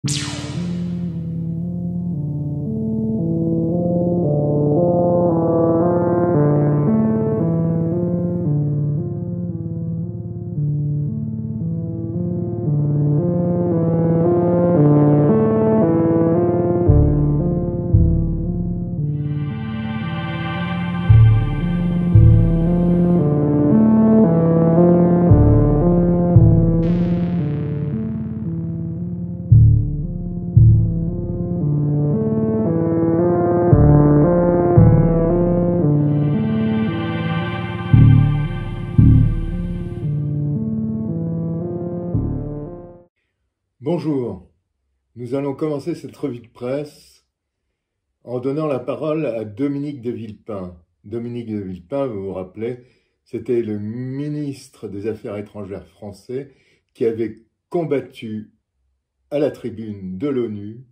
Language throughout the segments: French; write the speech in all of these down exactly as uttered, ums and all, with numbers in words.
Bonjour, nous allons commencer cette revue de presse en donnant la parole à Dominique de Villepin. Dominique de Villepin, vous vous rappelez, c'était le ministre des Affaires étrangères français qui avait combattu à la tribune de l'ONU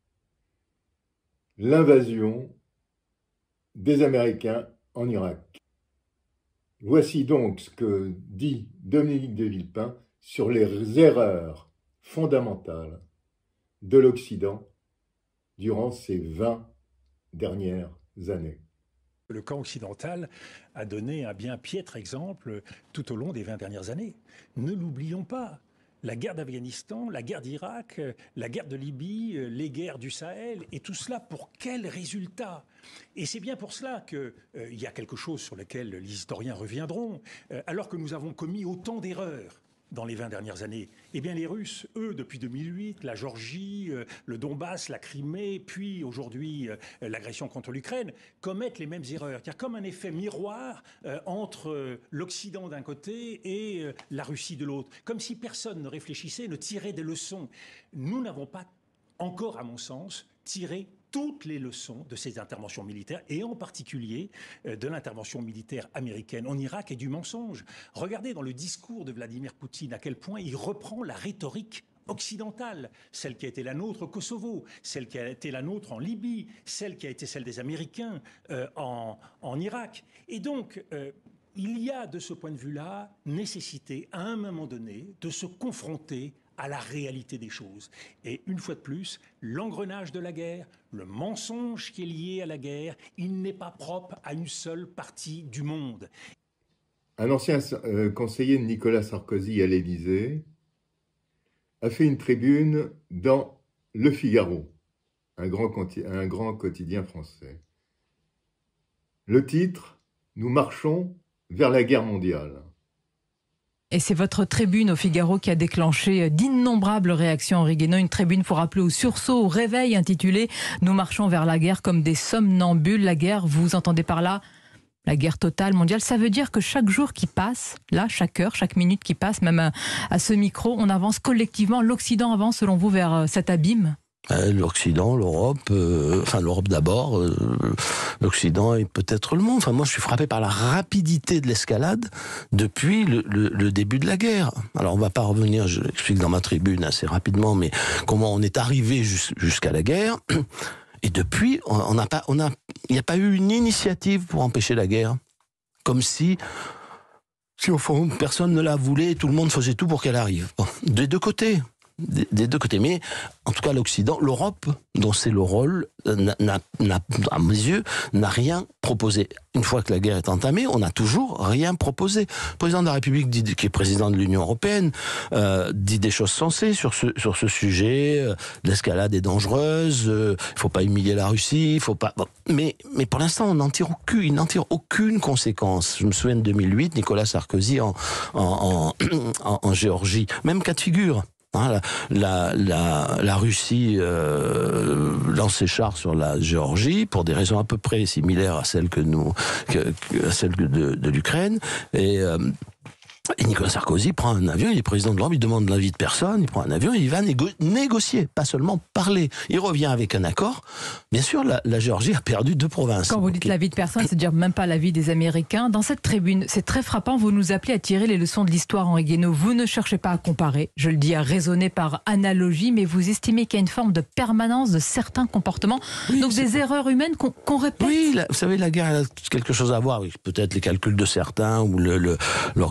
l'invasion des Américains en Irak. Voici donc ce que dit Dominique de Villepin sur les erreurs fondamentale de l'Occident durant ces vingt dernières années. Le camp occidental a donné un bien piètre exemple tout au long des vingt dernières années. Ne l'oublions pas. La guerre d'Afghanistan, la guerre d'Irak, la guerre de Libye, les guerres du Sahel, et tout cela pour quel résultat? Et c'est bien pour cela qu'il euh, y a quelque chose sur lequel les historiens reviendront. Euh, alors que nous avons commis autant d'erreurs dans les vingt dernières années, eh bien les Russes, eux, depuis deux mille huit, la Géorgie, euh, le Donbass, la Crimée, puis aujourd'hui euh, l'agression contre l'Ukraine, commettent les mêmes erreurs. Il y a comme un effet miroir euh, entre euh, l'Occident d'un côté et euh, la Russie de l'autre, comme si personne ne réfléchissait, ne tirait des leçons. Nous n'avons pas encore, à mon sens, tiré toutes les leçons de ces interventions militaires, et en particulier euh, de l'intervention militaire américaine en Irak et du mensonge. Regardez dans le discours de Vladimir Poutine à quel point il reprend la rhétorique occidentale, celle qui a été la nôtre au Kosovo, celle qui a été la nôtre en Libye, celle qui a été celle des Américains euh, en, en Irak. Et donc, euh, il y a de ce point de vue-là nécessité, à un moment donné, de se confronter à la réalité des choses. Et une fois de plus, l'engrenage de la guerre, le mensonge qui est lié à la guerre, il n'est pas propre à une seule partie du monde. Un ancien euh, conseiller de Nicolas Sarkozy à l'Élysée a fait une tribune dans Le Figaro, un grand, un grand quotidien français. Le titre « Nous marchons vers la guerre mondiale ». Et c'est votre tribune au Figaro qui a déclenché d'innombrables réactions, Henri Guénaud. Une tribune pour appeler au sursaut, au réveil, intitulée « Nous marchons vers la guerre comme des somnambules ». La guerre, vous entendez par là la guerre totale mondiale. Ça veut dire que chaque jour qui passe, là, chaque heure, chaque minute qui passe, même à, à ce micro, on avance collectivement. L'Occident avance, selon vous, vers cet abîme ? L'Occident, l'Europe, euh, enfin l'Europe d'abord, euh, l'Occident et peut-être le monde. Enfin moi je suis frappé par la rapidité de l'escalade depuis le, le, le début de la guerre. Alors on va pas revenir, je l'explique dans ma tribune assez rapidement, mais comment on est arrivé jus- jusqu'à la guerre. Et depuis, on n'a pas, on a, il n'y a pas eu une initiative pour empêcher la guerre, comme si, si au fond personne ne la voulait, et tout le monde faisait tout pour qu'elle arrive. Bon, des deux côtés. Des, des deux côtés, mais en tout cas l'Occident, l'Europe, dont c'est le rôle, n'a, n'a, à mes yeux, n'a rien proposé. Une fois que la guerre est entamée, on n'a toujours rien proposé. Le président de la République, dit, qui est président de l'Union européenne, euh, dit des choses sensées sur ce sur ce sujet. Euh, l'escalade est dangereuse, il euh, faut pas humilier la Russie, il faut pas. Bon, mais mais pour l'instant, on n'en tire aucune, il n'en tire aucune conséquence. Je me souviens de deux mille huit, Nicolas Sarkozy en en, en, en, en Géorgie, même cas de figure. Hein, la, la, la Russie euh, lance ses chars sur la Géorgie pour des raisons à peu près similaires à celles que nous, que, que, à celles de, de l'Ukraine. Et euh, Et Nicolas Sarkozy prend un avion, il est président de l'Europe, il demande l'avis de personne, il prend un avion et il va négo- négocier, pas seulement parler. Il revient avec un accord. Bien sûr, la, la Géorgie a perdu deux provinces. Quand vous dites okay. l'avis de personne, c'est-à-dire même pas l'avis des Américains. Dans cette tribune, c'est très frappant, vous nous appelez à tirer les leçons de l'histoire, Henri Guénaud. Vous ne cherchez pas à comparer, je le dis à raisonner par analogie, mais vous estimez qu'il y a une forme de permanence de certains comportements, oui, donc des erreurs humaines qu'on, qu'on répète. Oui, la, vous savez, la guerre a quelque chose à voir avec peut-être les calculs de certains ou le, le, l'orgueil des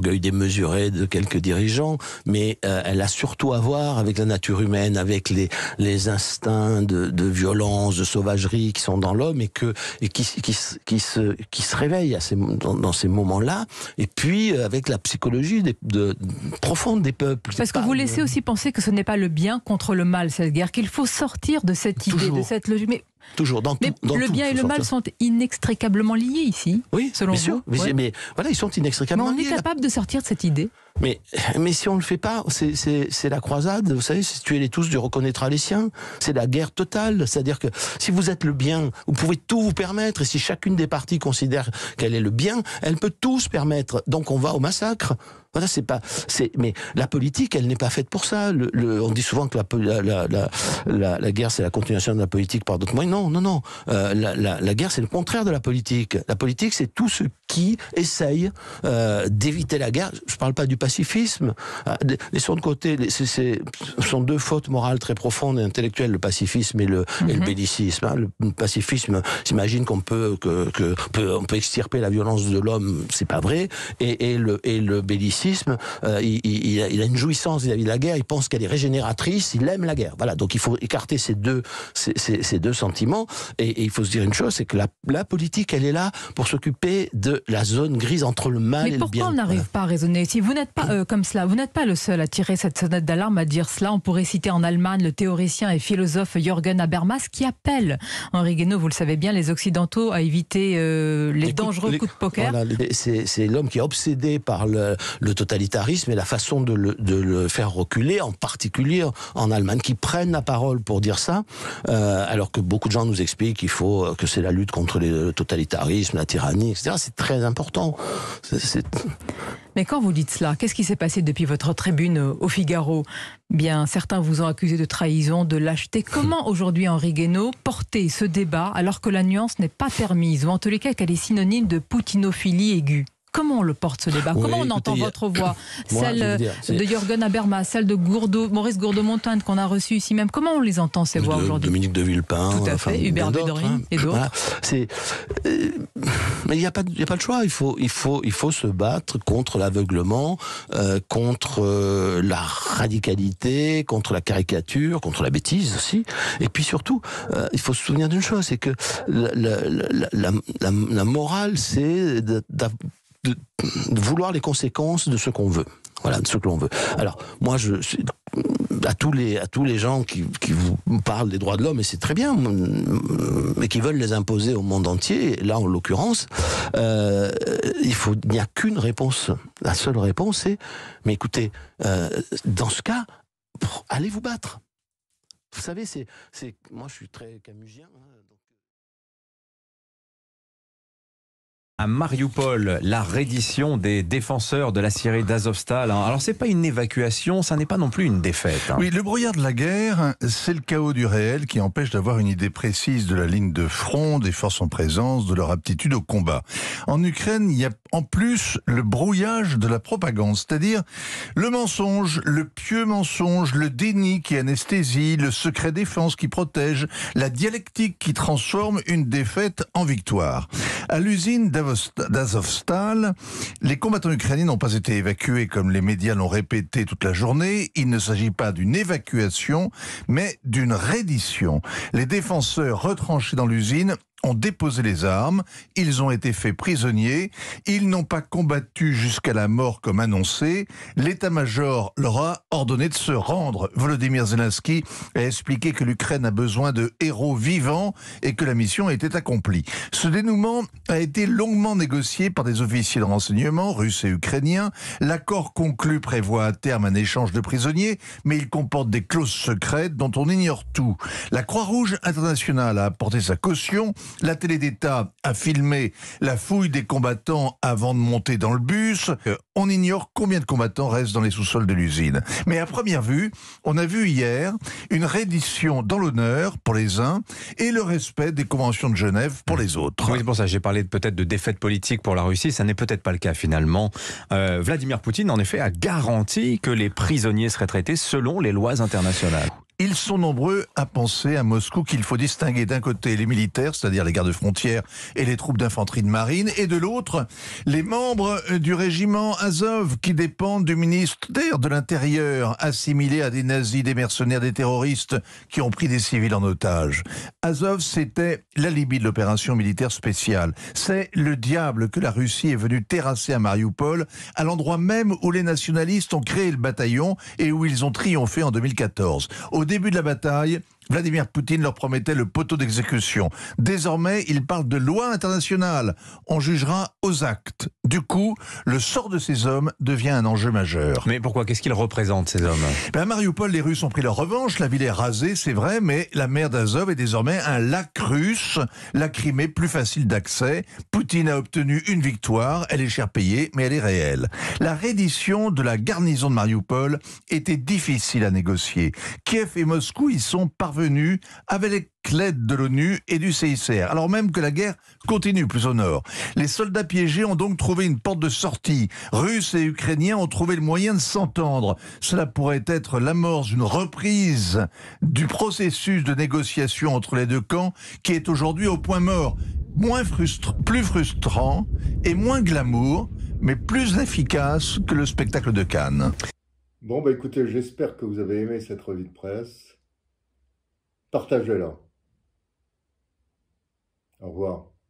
démesurée de quelques dirigeants, mais euh, elle a surtout à voir avec la nature humaine, avec les, les instincts de, de violence, de sauvagerie qui sont dans l'homme et, que, et qui, qui, qui, se, qui se réveillent à ces, dans, dans ces moments-là, et puis avec la psychologie des, de, profonde des peuples. Parce que vous laissez aussi penser que ce n'est pas le bien contre le mal, cette guerre, qu'il faut sortir de cette idée, Toujours. de cette logique. Mais Toujours, dans mais tout, dans le tout, bien et le mal sont inextricablement liés ici, oui, selon bien vous. sûr, mais, Ouais. mais voilà, ils sont Mais inextricablement on est liés. capable de sortir de cette idée. Mais, mais si on ne le fait pas, c'est, c'est, c'est la croisade, vous savez, c'est tuer les tous, Dieu reconnaîtra les siens. C'est la guerre totale. C'est-à-dire que si vous êtes le bien, vous pouvez tout vous permettre, et si chacune des parties considère qu'elle est le bien, elle peut tout se permettre. Donc on va au massacre. Voilà, c'est pas, c'est, mais la politique, elle n'est pas faite pour ça. Le, le, on dit souvent que la, la, la, la, la guerre, c'est la continuation de la politique par d'autres moyens. Non, non, non. Euh, la, la, la guerre, c'est le contraire de la politique. La politique, c'est tout ce qui essaye euh, d'éviter la guerre. Je parle pas du pacifisme. Euh, laissons de côté, c'est, c'est, ce sont deux fautes morales très profondes et intellectuelles, le pacifisme et le, mm-hmm. et le bellicisme. Hein. Le pacifisme s'imagine qu'on peut, que, que, peut, on peut extirper la violence de l'homme, c'est pas vrai. Et, et, le, et le bellicisme, Euh, il, il, il a une jouissance vis-à-vis de la guerre, il pense qu'elle est régénératrice, il aime la guerre. Voilà, donc il faut écarter ces deux, ces, ces, ces deux sentiments, et, et il faut se dire une chose, c'est que la, la politique, elle est là pour s'occuper de la zone grise entre le mal Mais et le bien. pourquoi on n'arrive pas à raisonner? Si vous n'êtes pas euh, comme cela, vous n'êtes pas le seul à tirer cette sonnette d'alarme, à dire cela. On pourrait citer en Allemagne le théoricien et philosophe Jürgen Habermas qui appelle, Henri Guénaud, vous le savez bien, les Occidentaux à éviter euh, les, les dangereux coups, les, coups de poker. Voilà, c'est, c'est l'homme qui est obsédé par le, le totalitarisme et la façon de le, de le faire reculer, en particulier en Allemagne, qui prennent la parole pour dire ça, euh, alors que beaucoup de gens nous expliquent qu'il faut, que c'est la lutte contre le totalitarisme, la tyrannie, et cetera. C'est très important. C'est, c'est... Mais quand vous dites cela, qu'est-ce qui s'est passé depuis votre tribune au Figaro? Bien, certains vous ont accusé de trahison, de lâcheté. Comment aujourd'hui, Henri Guénaud, porter ce débat alors que la nuance n'est pas permise, ou en tous les cas qu'elle est synonyme de poutinophilie aiguë? Comment on le porte ce débat? Oui, Comment on écoutez, entend votre voix? Moi, Celle dire, de Jürgen Habermas, celle de Gourdeau, Maurice Gourdeau-Montagne qu'on a reçu ici même. Comment on les entend ces voix de, aujourd'hui? Dominique de Villepin, tout à enfin, fait, Hubert Védrine hein. et d'autres. Voilà. C'est, euh, mais il n'y a pas, il y a pas le choix. Il faut, il faut, il faut se battre contre l'aveuglement, euh, contre euh, la radicalité, contre la caricature, contre la bêtise aussi. Et puis surtout, euh, il faut se souvenir d'une chose, c'est que la, la, la, la, la, la morale, c'est de, de, de vouloir les conséquences de ce qu'on veut. Voilà, de ce que l'on veut. Alors, moi, je, à tous les, à tous les gens qui, qui vous parlent des droits de l'homme, et c'est très bien, mais qui veulent les imposer au monde entier, là, en l'occurrence, euh, il faut, il n'y a qu'une réponse. La seule réponse, c'est, mais écoutez, euh, dans ce cas, allez vous battre. Vous savez, c'est, c'est, moi, je suis très camusien, hein, donc... À Mariupol, la reddition des défenseurs de la Syrie d'Azovstal. Alors c'est pas une évacuation, ça n'est pas non plus une défaite. Oui, le brouillard de la guerre, c'est le chaos du réel qui empêche d'avoir une idée précise de la ligne de front, des forces en présence, de leur aptitude au combat. En Ukraine, il y a en plus le brouillage de la propagande, c'est-à-dire le mensonge, le pieux mensonge, le déni qui anesthésie, le secret défense qui protège, la dialectique qui transforme une défaite en victoire. À l'usine d'Azovstal, les combattants ukrainiens n'ont pas été évacués comme les médias l'ont répété toute la journée. Il ne s'agit pas d'une évacuation, mais d'une reddition. Les défenseurs retranchés dans l'usine ont déposé les armes, ils ont été faits prisonniers, ils n'ont pas combattu jusqu'à la mort comme annoncé, l'état-major leur a ordonné de se rendre. Volodymyr Zelensky a expliqué que l'Ukraine a besoin de héros vivants et que la mission était accomplie. Ce dénouement a été longuement négocié par des officiers de renseignement russes et ukrainiens. L'accord conclu prévoit à terme un échange de prisonniers, mais il comporte des clauses secrètes dont on ignore tout. La Croix-Rouge internationale a apporté sa caution. La télé d'État a filmé la fouille des combattants avant de monter dans le bus. On ignore combien de combattants restent dans les sous-sols de l'usine. Mais à première vue, on a vu hier une reddition dans l'honneur pour les uns et le respect des conventions de Genève pour les autres. Oui, c'est pour ça j'ai parlé peut-être de défaite politique pour la Russie. Ça n'est peut-être pas le cas finalement. Euh, Vladimir Poutine, en effet, a garanti que les prisonniers seraient traités selon les lois internationales. Ils sont nombreux à penser à Moscou qu'il faut distinguer d'un côté les militaires, c'est-à-dire les gardes-frontières et les troupes d'infanterie de marine, et de l'autre, les membres du régiment Azov qui dépendent du ministère de l'Intérieur, assimilés à des nazis, des mercenaires, des terroristes qui ont pris des civils en otage. Azov, c'était l'alibi de l'opération militaire spéciale. C'est le diable que la Russie est venue terrasser à Mariupol, à l'endroit même où les nationalistes ont créé le bataillon et où ils ont triomphé en deux mille quatorze. Au début de la bataille, Vladimir Poutine leur promettait le poteau d'exécution. Désormais, il parle de loi internationale. On jugera aux actes. Du coup, le sort de ces hommes devient un enjeu majeur. Mais pourquoi? Qu'est-ce qu'ils représentent, ces hommes? Ben à Mariupol, les Russes ont pris leur revanche. La ville est rasée, c'est vrai, mais la mer d'Azov est désormais un lac russe. La Crimée, plus facile d'accès. Poutine a obtenu une victoire. Elle est cher payée, mais elle est réelle. La reddition de la garnison de Mariupol était difficile à négocier. Kiev et Moscou y sont parvenus avec l'aide de l'ONU et du C I C R, alors même que la guerre continue plus au nord. Les soldats piégés ont donc trouvé une porte de sortie. Russes et Ukrainiens ont trouvé le moyen de s'entendre. Cela pourrait être l'amorce d'une reprise du processus de négociation entre les deux camps qui est aujourd'hui au point mort. Moins frustre, plus frustrant et moins glamour, mais plus efficace que le spectacle de Cannes. Bon, bah écoutez, j'espère que vous avez aimé cette revue de presse. Partagez-la. Au revoir.